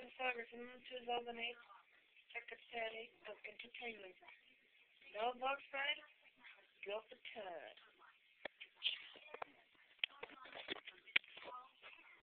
Turrd Furgassun 2008 Secretary of Entertainment. No box ride? Go for Turrd.